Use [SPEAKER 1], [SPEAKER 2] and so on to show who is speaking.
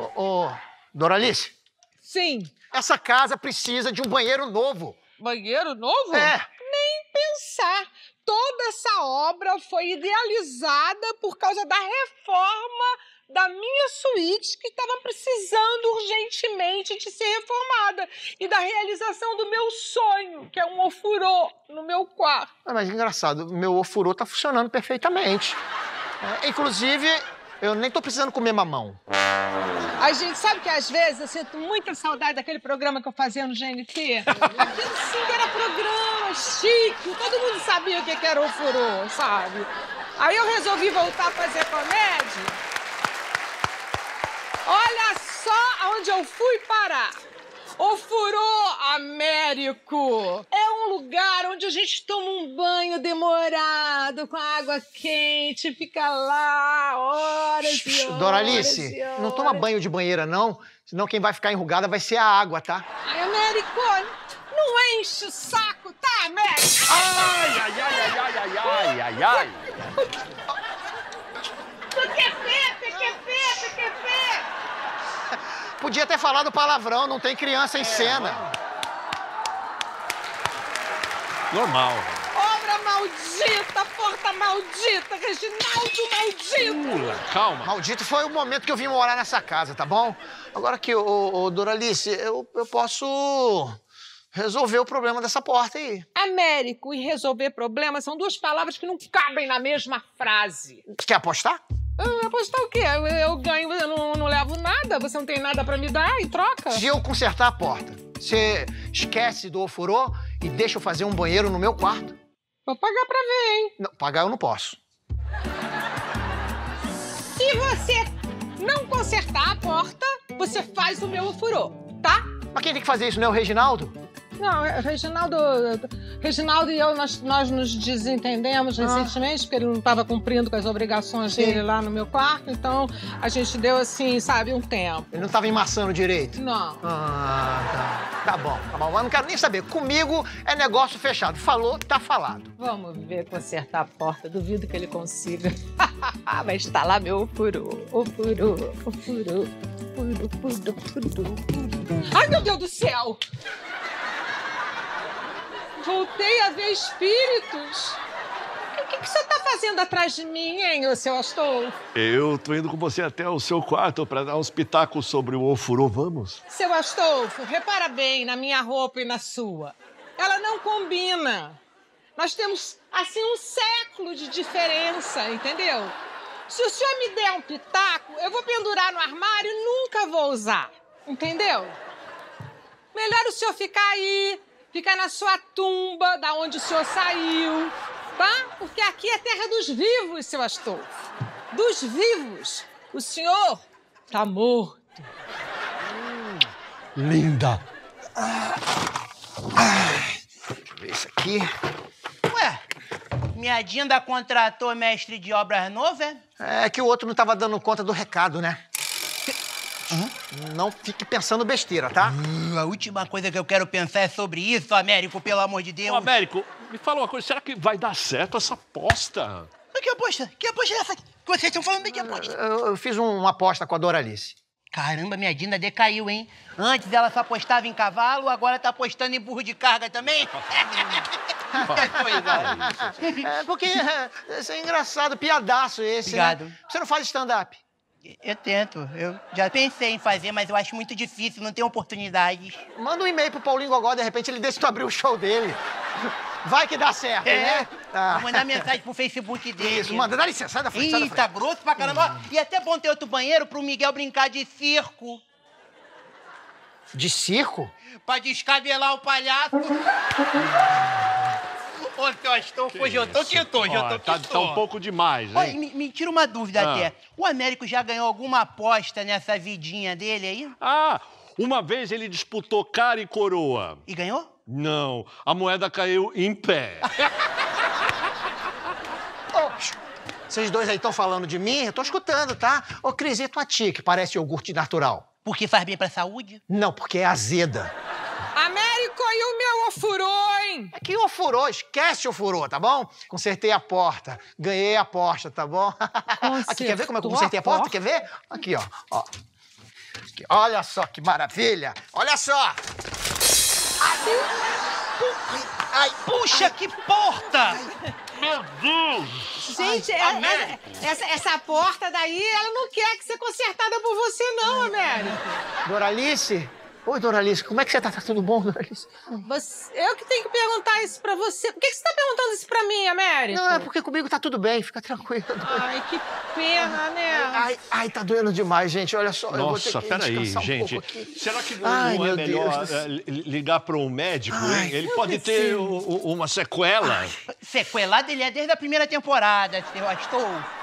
[SPEAKER 1] Ô, Doralice.
[SPEAKER 2] Sim.
[SPEAKER 1] Essa casa precisa de um banheiro novo.
[SPEAKER 2] Banheiro novo?
[SPEAKER 1] É.
[SPEAKER 2] Nem pensar. Toda essa obra foi idealizada por causa da reforma da minha suíte, que estava precisando urgentemente de ser reformada, e da realização do meu sonho, que é um ofurô no meu quarto.
[SPEAKER 1] Mas engraçado, meu ofurô tá funcionando perfeitamente. Inclusive, eu nem tô precisando comer mamão.
[SPEAKER 2] A gente sabe que às vezes eu sinto muita saudade daquele programa que eu fazia no GNT. Aquilo sim que era programa chique, todo mundo sabia o que era ofurô, sabe? Aí eu resolvi voltar a fazer comédia. Olha só aonde eu fui parar. Ofurô Américo. É um lugar onde a gente toma um banho demorado, com água quente, fica lá horas e horas.
[SPEAKER 1] Doralice,
[SPEAKER 2] e horas.
[SPEAKER 1] não toma banho de banheira, não. Senão quem vai ficar enrugada vai ser a água, tá?
[SPEAKER 2] Ai, Américo, não enche o saco, tá, Américo?
[SPEAKER 3] Ai, ai, ai, ai, ai, ai, ai, ai, ai.
[SPEAKER 2] PQP.
[SPEAKER 1] Podia ter falado palavrão, não tem criança em cena.
[SPEAKER 3] Normal.
[SPEAKER 2] Obra maldita, porta maldita, Reginaldo maldito.
[SPEAKER 3] Calma.
[SPEAKER 1] Maldito foi o momento que eu vim morar nessa casa, tá bom? Agora aqui, ô Doralice, eu posso resolver o problema dessa porta aí.
[SPEAKER 2] Américo e resolver problemas são duas palavras que não cabem na mesma frase.
[SPEAKER 1] Quer apostar?
[SPEAKER 2] Apostar o quê? Eu ganho, eu não levo nada, você não tem nada pra me dar em troca?
[SPEAKER 1] Se eu consertar a porta, você esquece do ofurô e deixa eu fazer um banheiro no meu quarto?
[SPEAKER 2] Vou pagar pra ver, hein?
[SPEAKER 1] Não, pagar eu não posso.
[SPEAKER 2] Se você não consertar a porta, você faz o meu ofurô, tá?
[SPEAKER 1] Mas quem tem que fazer isso não é o Reginaldo?
[SPEAKER 2] Não, Reginaldo e eu, nós nos desentendemos recentemente, porque ele não estava cumprindo com as obrigações dele lá no meu quarto, então a gente deu, assim, sabe, um tempo.
[SPEAKER 1] Ele não estava emmaçando direito?
[SPEAKER 2] Não.
[SPEAKER 1] Tá bom. Mas não quero nem saber. Comigo é negócio fechado. Falou, tá falado.
[SPEAKER 2] Vamos ver consertar a porta, duvido que ele consiga. Vai estar lá meu ofurô. Ai, meu Deus do céu! Voltei a ver espíritos. O que você tá fazendo atrás de mim, hein, seu Astolfo?
[SPEAKER 3] Eu tô indo com você até o seu quarto pra dar uns pitacos sobre o ofurô, vamos?
[SPEAKER 2] Seu Astolfo, repara bem na minha roupa e na sua. Ela não combina. Nós temos, assim, um século de diferença, entendeu? Se o senhor me der um pitaco, eu vou pendurar no armário e nunca vou usar, entendeu? Melhor o senhor ficar aí, ficar na sua tumba, da onde o senhor saiu, tá? Porque aqui é terra dos vivos, seu Astolfo. Dos vivos. O senhor tá morto.
[SPEAKER 3] Linda.
[SPEAKER 1] Deixa eu ver isso aqui.
[SPEAKER 4] Ué, minha Dinda contratou mestre de obras novo, é?
[SPEAKER 1] É que o outro não tava dando conta do recado, né? Não fique pensando besteira, tá?
[SPEAKER 4] A última coisa que eu quero pensar é sobre isso, Américo, pelo amor de Deus.
[SPEAKER 3] Ô, Américo, me fala uma coisa, será que vai dar certo essa aposta?
[SPEAKER 4] Que aposta? Que aposta é essa? Que vocês estão falando de que aposta?
[SPEAKER 1] Eu fiz uma aposta com a Doralice.
[SPEAKER 4] Caramba, minha Dinda decaiu, hein? Antes ela só apostava em cavalo, agora tá apostando em burro de carga também?
[SPEAKER 1] Porque isso é engraçado, piadaço esse,
[SPEAKER 4] Obrigado.
[SPEAKER 1] né? Você não faz stand-up?
[SPEAKER 4] Eu tento. Eu já pensei em fazer, mas eu acho muito difícil, não tenho oportunidades.
[SPEAKER 1] Manda um e-mail pro Paulinho Gogó, de repente ele deixa tu abrir o show dele. Vai que dá certo, né?
[SPEAKER 4] Vou mandar mensagem pro Facebook dele.
[SPEAKER 1] Isso, manda, dá licença, sai da frente, sai da
[SPEAKER 4] Eita,
[SPEAKER 1] frente.
[SPEAKER 4] grosso pra caramba. E até bom ter outro banheiro pro Miguel brincar de circo.
[SPEAKER 1] De circo?
[SPEAKER 4] Pra descabelar o palhaço. Ô, seu Astolfo, hoje eu tô que eu tô, hoje eu tô que
[SPEAKER 3] Tá
[SPEAKER 4] tô.
[SPEAKER 3] um pouco demais,
[SPEAKER 4] Olha,
[SPEAKER 3] hein?
[SPEAKER 4] me tira uma dúvida até. O Américo já ganhou alguma aposta nessa vidinha dele aí?
[SPEAKER 3] Ah, uma vez ele disputou cara e coroa.
[SPEAKER 4] E ganhou?
[SPEAKER 3] Não, a moeda caiu em pé.
[SPEAKER 1] Vocês dois aí estão falando de mim? Eu tô escutando, tá? Ô, Cris, e tua tia, que parece iogurte natural?
[SPEAKER 4] Porque faz bem pra saúde?
[SPEAKER 1] Não, porque é azeda.
[SPEAKER 2] Américo, e o meu ofurô, hein?
[SPEAKER 1] Que ofurô, esquece o ofurô, tá bom? Consertei a porta, ganhei a aposta, tá bom? Aqui, quer ver como é que eu consertei a porta? Quer ver? Aqui, ó. aqui. Olha só que maravilha. Olha só.
[SPEAKER 4] Ai, puxa, que porta!
[SPEAKER 3] Meu Deus!
[SPEAKER 2] Gente, essa porta daí, ela não quer que seja consertada por você, não, Américo.
[SPEAKER 1] Doralice? Oi, Doralice, como é que você tá? Tá tudo bom, Doralice?
[SPEAKER 2] Eu que tenho que perguntar isso pra você. Por que você tá perguntando isso pra mim, Américo?
[SPEAKER 1] Não, é porque comigo tá tudo bem, fica tranquilo.
[SPEAKER 2] Ai, que pena, né?
[SPEAKER 1] Ai, tá doendo demais, gente, olha só.
[SPEAKER 3] Nossa, peraí, gente. Será que não é melhor ligar para um médico, hein? Ele pode ter uma sequela.
[SPEAKER 4] Sequelado ele é desde a primeira temporada, eu estou.